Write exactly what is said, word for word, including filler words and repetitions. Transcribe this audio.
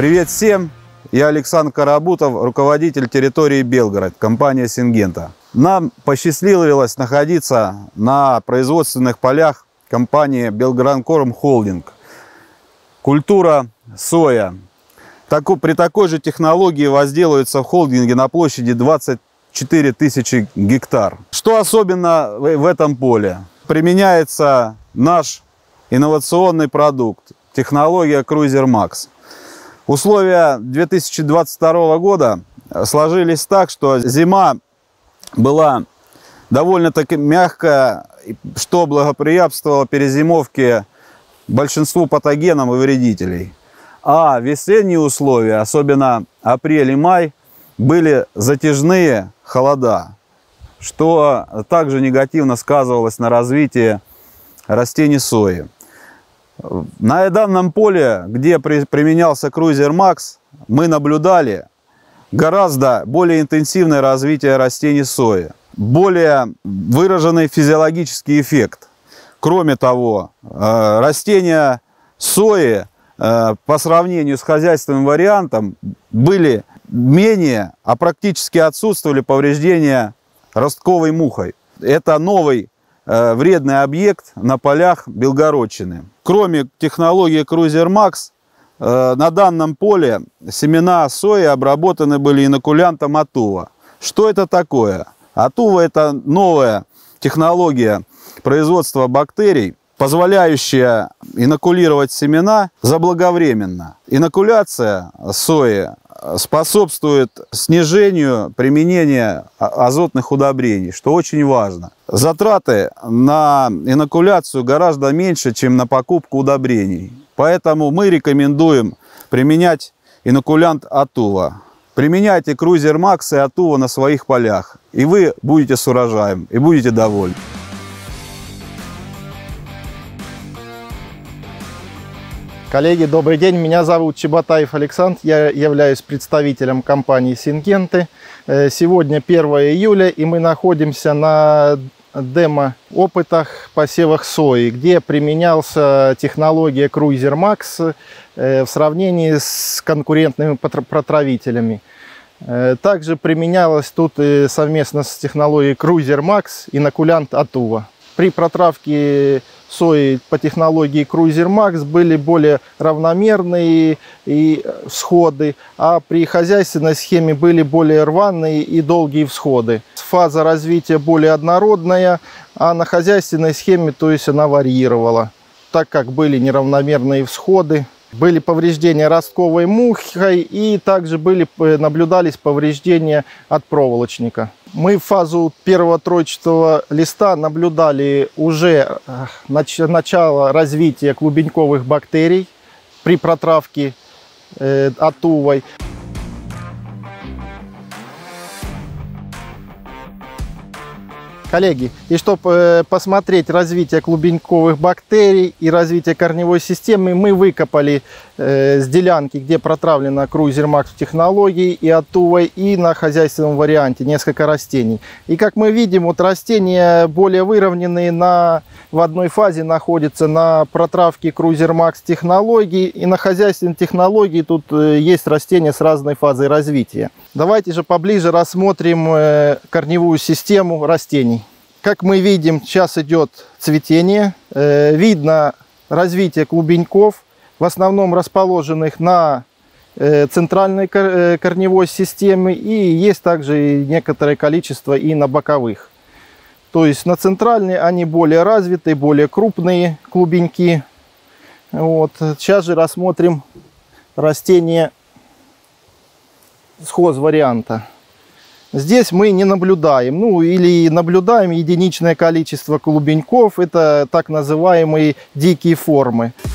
Привет всем! Я Александр Карабутов, руководитель территории Белгород, компания Syngenta. Нам посчастливилось находиться на производственных полях компании Белгородкорм Холдинг. Культура соя. Таку, при такой же технологии возделывается в холдинге на площади двадцать четыре тысячи гектар. Что особенно в, в этом поле? Применяется наш инновационный продукт, технология Cruiser Max. Условия две тысячи двадцать второго года сложились так, что зима была довольно-таки мягкая, что благоприятствовало перезимовке большинству патогенов и вредителей. А весенние условия, особенно апрель и май, были затяжные холода, что также негативно сказывалось на развитии растений сои. На данном поле, где применялся Cruiser Max, мы наблюдали гораздо более интенсивное развитие растений сои, более выраженный физиологический эффект. Кроме того, растения сои по сравнению с хозяйственным вариантом были менее, а практически отсутствовали повреждения ростковой мухой. Это новый вредный объект на полях Белгородчины. Кроме технологии Cruiser Max, на данном поле семена сои обработаны были инокулянтом Атува. Что это такое? Атува – это новая технология производства бактерий, позволяющая инокулировать семена заблаговременно. Инокуляция сои способствует снижению применения азотных удобрений, что очень важно. Затраты на инокуляцию гораздо меньше, чем на покупку удобрений. Поэтому мы рекомендуем применять инокулянт Атува. Применяйте Cruiser Max и Атува на своих полях, и вы будете с урожаем, и будете довольны. Коллеги, добрый день. Меня зовут Чеботаев Александр. Я являюсь представителем компании Syngenta. Сегодня первое июля, и мы находимся на демо-опытах посевах сои, где применялся технология Cruiser Max в сравнении с конкурентными протравителями. Также применялась тут совместно с технологией Cruiser Max инокулянт Атува. При протравке сои по технологии Cruiser Max были более равномерные и всходы, а при хозяйственной схеме были более рваные и долгие всходы. Фаза развития более однородная, а на хозяйственной схеме, то есть, она варьировала, так как были неравномерные всходы. Были повреждения ростковой мухой, и также были, наблюдались повреждения от проволочника. Мы в фазу первого тройчатого листа наблюдали уже нач начало развития клубеньковых бактерий при протравке э, Атувой. Коллеги, и чтобы посмотреть развитие клубеньковых бактерий и развитие корневой системы, мы выкопали э, с делянки, где протравлена Cruiser Max технологией и Атувой, и на хозяйственном варианте несколько растений. И как мы видим, вот растения более выровненные на, в одной фазе находятся на протравке Cruiser Max технологии, и на хозяйственной технологии тут э, есть растения с разной фазой развития. Давайте же поближе рассмотрим э, корневую систему растений. Как мы видим, сейчас идет цветение. Э, видно развитие клубеньков, в основном расположенных на э, центральной кор э, корневой системе, и есть также некоторое количество и на боковых. То есть на центральной они более развитые, более крупные клубеньки. Вот. Сейчас же рассмотрим растение с хоз-варианта. Здесь мы не наблюдаем, ну или наблюдаем единичное количество клубеньков, это так называемые дикие формы.